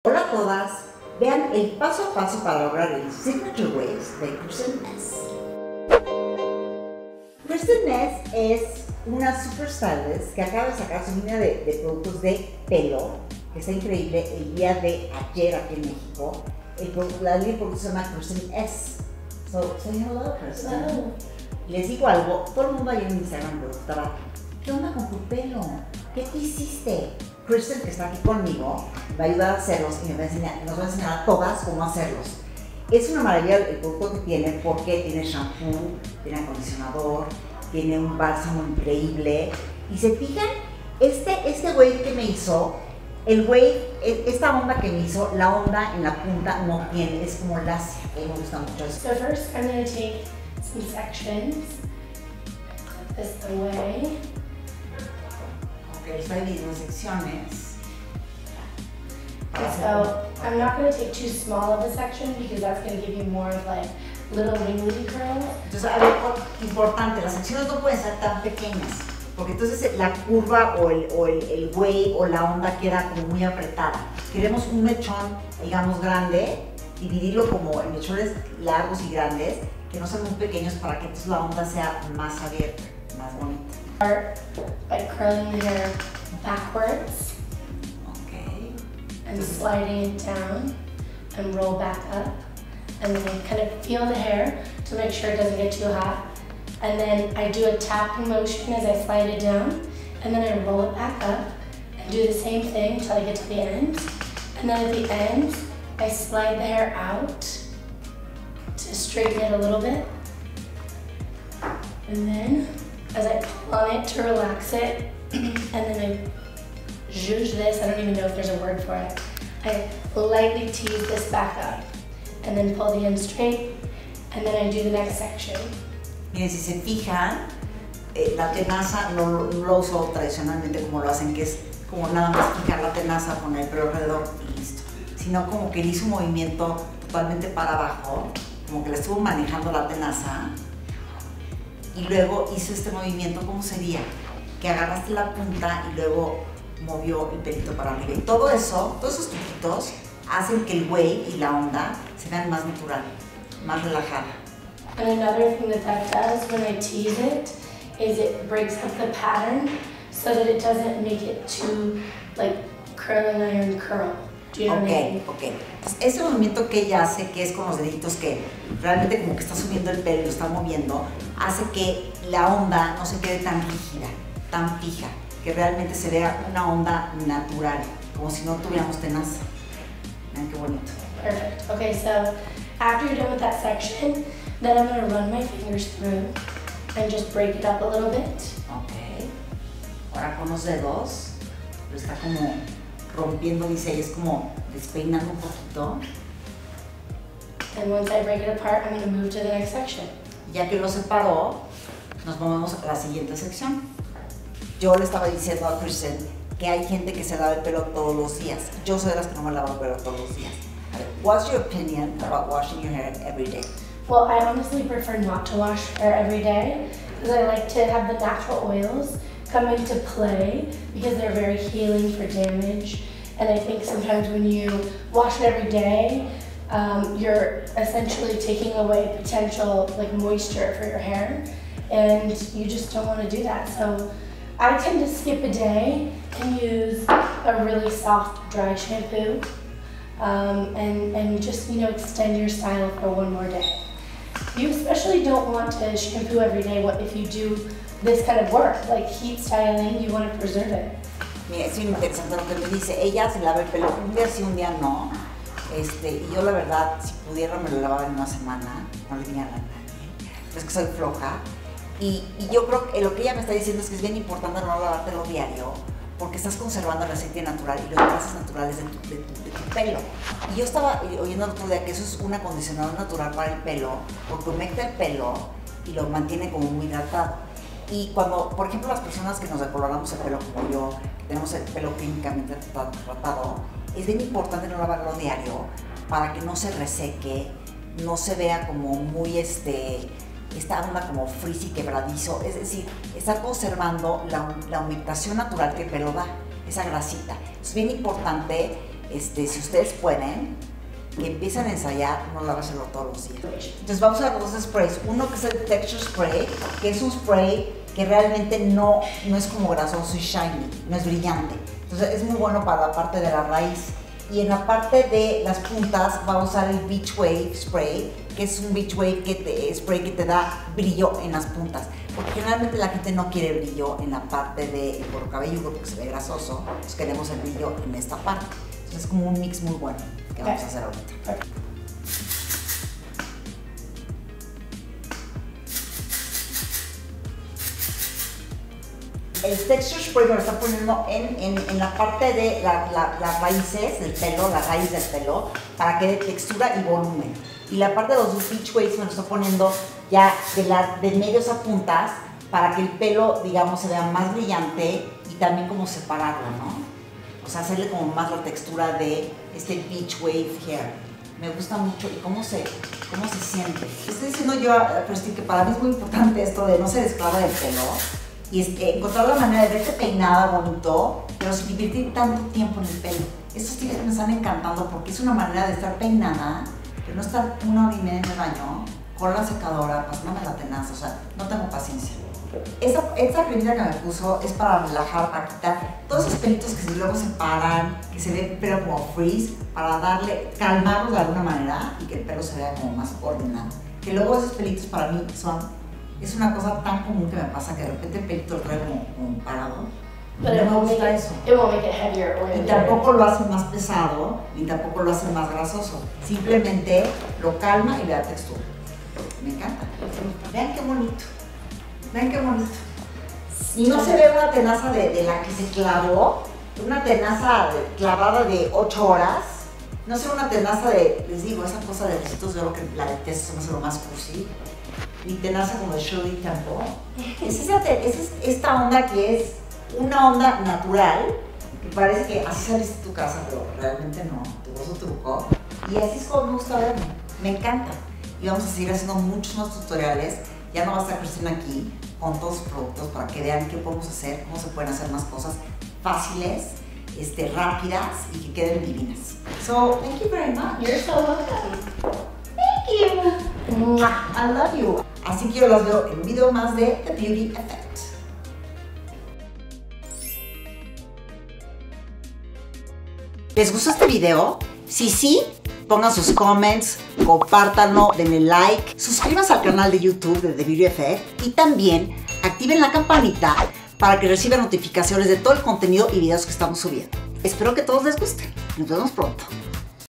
Hola a todas, vean el paso a paso para lograr el Signature Waves de Kristen Ness. Kristen Ness es una super stylist que acaba de sacar su línea de productos de pelo, que está increíble. El día de ayer aquí en México, la línea de productos se llama Kristen S. So, say hello, Kristen. Hello. Les digo algo, todo el mundo ahí en Instagram preguntaba, ¿qué onda con tu pelo? ¿Qué te hiciste? Kristen, que está aquí conmigo, va a ayudar a hacerlos y nos va a enseñar a todas cómo hacerlos. Es una maravilla el producto que tiene porque tiene shampoo, tiene acondicionador, tiene un bálsamo increíble. Y se fijan, este wave que me hizo, el wave, esta onda que me hizo, la onda en la punta no tiene, es como lacia, que me gusta mucho. So first I'm going to take some sections, clip this away. Ok, estoy dividiendo en secciones. So I'm not going to take too small of a section because that's going to give you more of like little wingly curls. Entonces, algo importante, las secciones no pueden ser tan pequeñas, porque entonces la curva o el wave o la onda queda como muy apretada. Queremos un mechón, digamos, grande, dividirlo como en mechones largos y grandes, que no sean muy pequeños para que entonces la onda sea más abierta, más bonita. Start by curling the hair backwards. Okay. And sliding it down and roll back up. And then kind of feel the hair to make sure it doesn't get too hot. And then I do a tapping motion as I slide it down. And then I roll it back up and do the same thing until I get to the end. And then at the end, I slide the hair out to straighten it a little bit. And then as I pull on it to relax it, and then I zhuzh this, I don't even know if there's a word for it. I lightly tease this back up, and then pull the end straight, and then I do the next section. Miren, si se fijan, la tenaza no lo uso tradicionalmente como lo hacen, que es como nada más fijar la tenaza con el pelo alrededor y listo. Sino como que hizo un movimiento totalmente para abajo, como que le estuvo manejando la tenaza. Y luego hizo este movimiento, ¿cómo sería? Que agarraste la punta y luego movió el pelito para arriba. Y todo eso, todos esos truquitos hacen que el wave y la onda se vean más natural, más relajada. And another thing that does when I tease it is it breaks up the pattern so that it doesn't make it too like curling iron curl. Do you know what I mean? Ok. Entonces, ese movimiento que ella hace, que es con los deditos, que realmente como que está subiendo el pelo y lo está moviendo, hace que la onda no se quede tan rígida, tan fija, que realmente se vea una onda natural, como si no tuviéramos tenaza. Vean qué bonito. Perfect. Okay, so after you're done with that section, then I'm going to run my fingers through and just break it up a little bit. Ok. Ahora con los dedos, lo está como rompiendo, dice, y es como despeinando un poquito. And once I break it apart, I'm going to move to the next section. Ya que lo separó, nos movemos a la siguiente sección. Yo le estaba diciendo a Kristen que hay gente que se lava el pelo todos los días. Yo soy de las que no me lavo el pelo todos los días. A ver, what's your opinion about washing your hair every day? Well, I honestly prefer not to wash hair every day because I like to have the natural oils come into play because they're very healing for damage. And I think sometimes when you wash it every day, you're essentially taking away potential like moisture for your hair, and you just don't want to do that. So I tend to skip a day and use a really soft dry shampoo, and just extend your style for one more day. You especially don't want to shampoo every day if you do this kind of work, like heat styling. You want to preserve it. Mira, es bien interesante lo que me dice. Ella se lava el pelo un día sí, un día no. Y yo la verdad, si pudiera me lo lavaba en una semana, no le diría a nadie. Es que soy floja. Y yo creo que lo que ella me está diciendo es que es bien importante no lavártelo diario, porque estás conservando el aceite natural y los envases naturales de tu pelo. Y yo estaba oyendo el otro día que eso es un acondicionador natural para el pelo, porque humecta el pelo y lo mantiene como muy hidratado. Y cuando, por ejemplo, las personas que nos decoloramos el pelo como yo, que tenemos el pelo químicamente tratado, es bien importante no lavarlo diario para que no se reseque, no se vea como muy esta onda como frizzy, quebradizo, es decir, estar conservando la humectación natural que el pelo da, esa grasita. Es bien importante si ustedes pueden, que empiecen a ensayar, no lavárselo todos los días. Entonces vamos a ver dos sprays. Uno que es el Texture Spray, que es un spray que realmente no es como grasoso y shiny, no es brillante. Entonces es muy bueno para la parte de la raíz. Y en la parte de las puntas va a usar el Beach Wave Spray, que es un Beach Wave spray que te da brillo en las puntas. Porque generalmente la gente no quiere brillo en la parte del cuero cabelludo porque se ve grasoso. Entonces queremos el brillo en esta parte. Entonces es como un mix muy bueno que vamos a hacer ahorita. El Texture Spray me lo está poniendo en la parte de las raíces del pelo, la raíz del pelo, para que dé textura y volumen. Y la parte de los Beach Waves me lo está poniendo ya de medios a puntas, para que el pelo, digamos, se vea más brillante y también como separarlo, ¿no? O sea, hacerle como más la textura de este Beach Wave Hair. Me gusta mucho y cómo se siente. Estoy diciendo yo, pero sí que para mí es muy importante esto de no se desclava del pelo. Y encontrar la manera de verte peinada bonito, pero sin invertir tanto tiempo en el pelo. Estos tips me están encantando porque es una manera de estar peinada, pero no estar 1 hora y media en el baño, con la secadora, pasándome la tenaza, o sea, no tengo paciencia. Esta cremita que me puso es para relajar, para quitar todos esos pelitos que luego se paran, que se ven pero como frizz, para calmarlos de alguna manera y que el pelo se vea como más ordenado. Que luego esos pelitos para mí es una cosa tan común que me pasa, que de repente el pelito lo trae como parado. Pero no me gusta eso. Y tampoco lo hace más pesado, ni tampoco lo hace más grasoso. Simplemente lo calma y le da textura. Me encanta. Vean qué bonito. Vean qué bonito. Y no se ve una tenaza de la que se clavó, una tenaza clavada de 8 horas. No se ve una tenaza les digo, esa cosa de besitos, yo lo que la detesto, no sé lo más cursi. Ni tenaza como de Shirley Temple. Es esta onda que es una onda natural, que parece que así saliste de tu casa, pero realmente no, tuvo su truco. Y así es como me gusta verme, me encanta. Y vamos a seguir haciendo muchos más tutoriales. Ya no va a estar Cristina aquí con todos los productos para que vean qué podemos hacer, cómo se pueden hacer más cosas fáciles, rápidas y que queden divinas. So, thank you very much. You're so welcome. Thank you. I love you. Así que yo las veo en un video más de The Beauty Effect. ¿Les gustó este video? Si sí, pongan sus comments, compártanlo, denle like, suscríbanse al canal de YouTube de The Beauty Effect y también activen la campanita para que reciban notificaciones de todo el contenido y videos que estamos subiendo. Espero que a todos les guste. Nos vemos pronto.